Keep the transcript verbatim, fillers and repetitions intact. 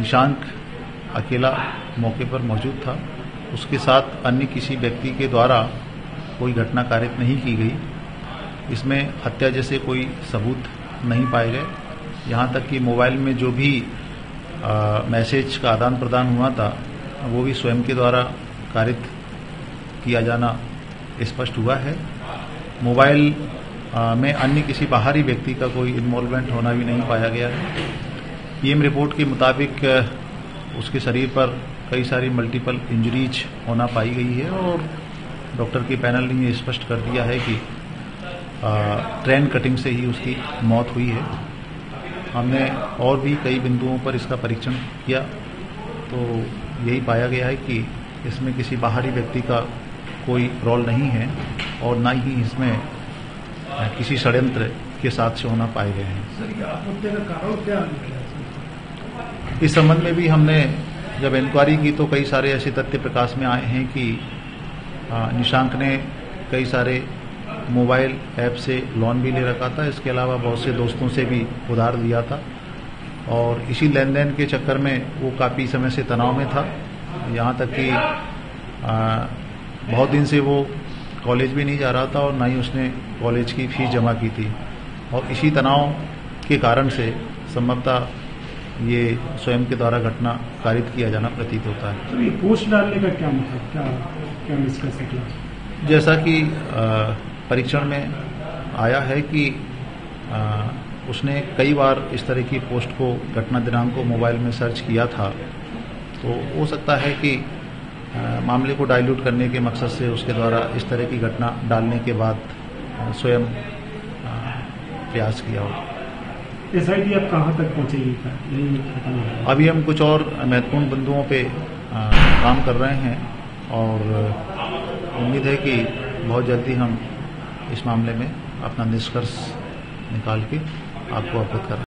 निशांक अकेला मौके पर मौजूद था। उसके साथ अन्य किसी व्यक्ति के द्वारा कोई घटना कारित नहीं की गई। इसमें हत्या जैसे कोई सबूत नहीं पाए गए। यहाँ तक कि मोबाइल में जो भी आ, मैसेज का आदान प्रदान हुआ था वो भी स्वयं के द्वारा कारित किया जाना स्पष्ट हुआ है। मोबाइल आ, में अन्य किसी बाहरी व्यक्ति का कोई इन्वॉल्वमेंट होना भी नहीं पाया गया है। पीएम रिपोर्ट के मुताबिक उसके शरीर पर कई सारी मल्टीपल इंजरीज होना पाई गई है और डॉक्टर के पैनल ने ये स्पष्ट कर दिया है कि आ, ट्रेन कटिंग से ही उसकी मौत हुई है। हमने और भी कई बिंदुओं पर इसका परीक्षण किया तो यही पाया गया है कि इसमें किसी बाहरी व्यक्ति का कोई रोल नहीं है और न ही इसमें किसी षड्यंत्र के साथ से होना पाए गए हैं। इस संबंध में भी हमने जब इंक्वायरी की तो कई सारे ऐसे तथ्य प्रकाश में आए हैं कि निशांक ने कई सारे मोबाइल ऐप से लोन भी ले रखा था। इसके अलावा बहुत से दोस्तों से भी उधार लिया था और इसी लेन देन के चक्कर में वो काफ़ी समय से तनाव में था। यहाँ तक कि बहुत दिन से वो कॉलेज भी नहीं जा रहा था और ना ही उसने कॉलेज की फीस जमा की थी और इसी तनाव के कारण से संभवतः ये स्वयं के द्वारा घटना कारित किया जाना प्रतीत होता है। तो ये पोस्ट डालने का क्या मतलब क्या क्या निष्कर्ष निकला? जैसा कि परीक्षण में आया है कि आ, उसने कई बार इस तरह की पोस्ट को घटना दिनांक को मोबाइल में सर्च किया था, तो हो सकता है कि आ, मामले को डाइल्यूट करने के मकसद से उसके द्वारा इस तरह की घटना डालने के बाद आ, स्वयं आ, प्रयास किया हो। एसआईटी अब कहाँ तक पहुँचेगी? अभी हम कुछ और महत्वपूर्ण बिंदुओं पे आ, काम कर रहे हैं और उम्मीद है कि बहुत जल्दी हम इस मामले में अपना निष्कर्ष निकाल के आपको अवगत करें।